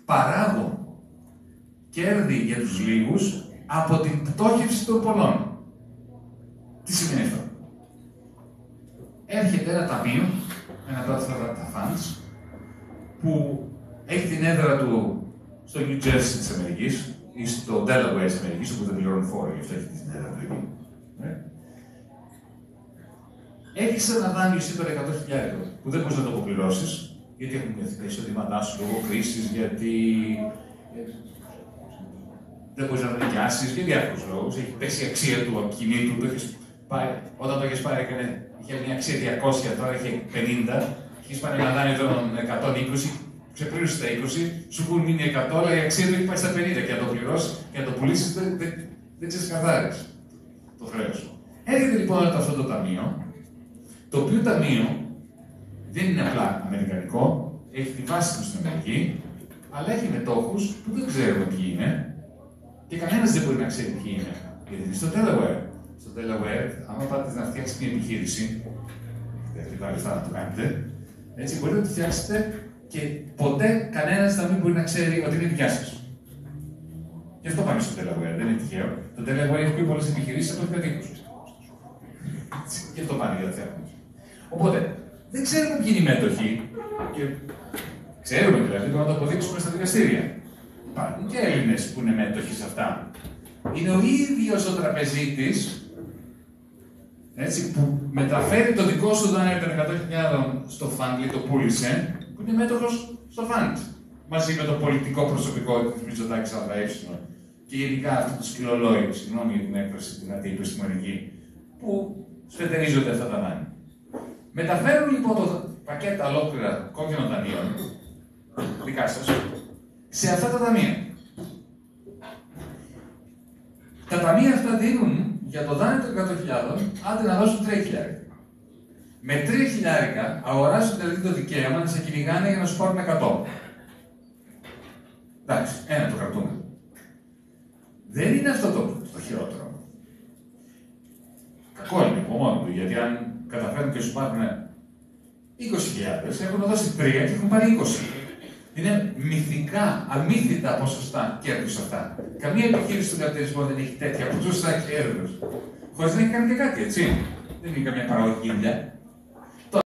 παράγουν κέρδη για τους λίγους από την πτώχευση των πολλών. Τι σημαίνει αυτό? Έρχεται ένα ταμείο, ένα από τα funds, που έχει την έδρα του στο New Jersey της Αμερικής ή στο Delaware της Αμερικής, όπου δεν πληρώνουν φόρο, γι' αυτό έχει την έδρα του εκεί. Έχεις ένα δάνειο σήμερα 100.000 που δεν μπορείς να το αποπληρώσεις, γιατί έχουν μειωθεί τα εισοδήματά σου λόγω κρίσης, γιατί δεν μπορείς να το νοικιάσεις για διάφορους λόγους. Έχει πέσει η αξία του ακινήτου, όταν το έχεις πάρει είχε μια αξία 200, τώρα έχει 50, έχεις πάρει ένα δάνειο των 120, ξεπλήρωσες τα 20, σου έχουν μείνει 100, αλλά η αξία του έχει πάει στα 50 και να το πληρώσεις και να το πουλήσεις δεν ξεσκαθάρεις το χρέος σου. Έρχεται λοιπόν αυτό το ταμείο, το οποίο ταμείο δεν είναι απλά αμερικανικό, έχει τη βάση του στην Αμερική, αλλά έχει μετόχους που δεν ξέρουμε ποιοι είναι και κανένας δεν μπορεί να ξέρει ποιοι είναι. Γιατί είναι στο Delaware. Στο Delaware, άμα πάτε να φτιάξετε μια επιχείρηση, έχετε τα λεφτά να το κάνετε, έτσι μπορείτε να το φτιάξετε και ποτέ κανένας να μην μπορεί να ξέρει ότι είναι δικιά σας. Γι' αυτό πάμε στο Delaware, δεν είναι τυχαίο. Το Delaware έχει πολλές επιχειρήσεις από τους κατοίκους. Γι' αυτό πάνε για τα θέματα. Οπότε, δεν ξέρουμε ποιοι είναι οι μέτοχοι και ξέρουμε δηλαδή, πρέπει να το αποδείξουμε στα δικαστήρια. Υπάρχουν και Έλληνες που είναι μέτοχοι σε αυτά. Είναι ο ίδιος ο τραπεζίτης, έτσι, που μεταφέρει το δικό σου δάνειο των 100.000 στο φαντ, το πούλησε, που είναι μέτοχος στο φαντ. Μαζί με το πολιτικό προσωπικό της Μητσοτάκης ΑΕ και γενικά αυτό το σκυλολόι, συγγνώμη για την έκφραση την αντιεπιστημονική, που σφετερίζονται αυτά τα δάνεια. Μεταφέρουν λοιπόν το πακέτα ολόκληρα κόκκινων δανείων, δικά σας, σε αυτά τα ταμεία. Τα ταμεία αυτά δίνουν για το δάνειο των 100.000, άντε να δώσουν 3.000. Με 3.000 αγοράζουν δηλαδή το δικαίωμα να σε κυνηγάνε για να σου πάρουν 100. Εντάξει, ένα το κρατούμε. Δεν είναι αυτό το χειρότερο. Κακό είναι από μόνο του, γιατί αν καταφέρουν και σου πάρουν 20.000, έχουν δώσει 3 και έχουν πάρει 20. Είναι μυθικά, αμύθιτα ποσοστά κέρδους αυτά. Καμία επιχείρηση στον καπιταλισμό δεν έχει τέτοια ποσοστά κέρδους. Χωρίς να έχει κάνει και κάτι, έτσι. Δεν είναι καμία παραγωγή δουλειά.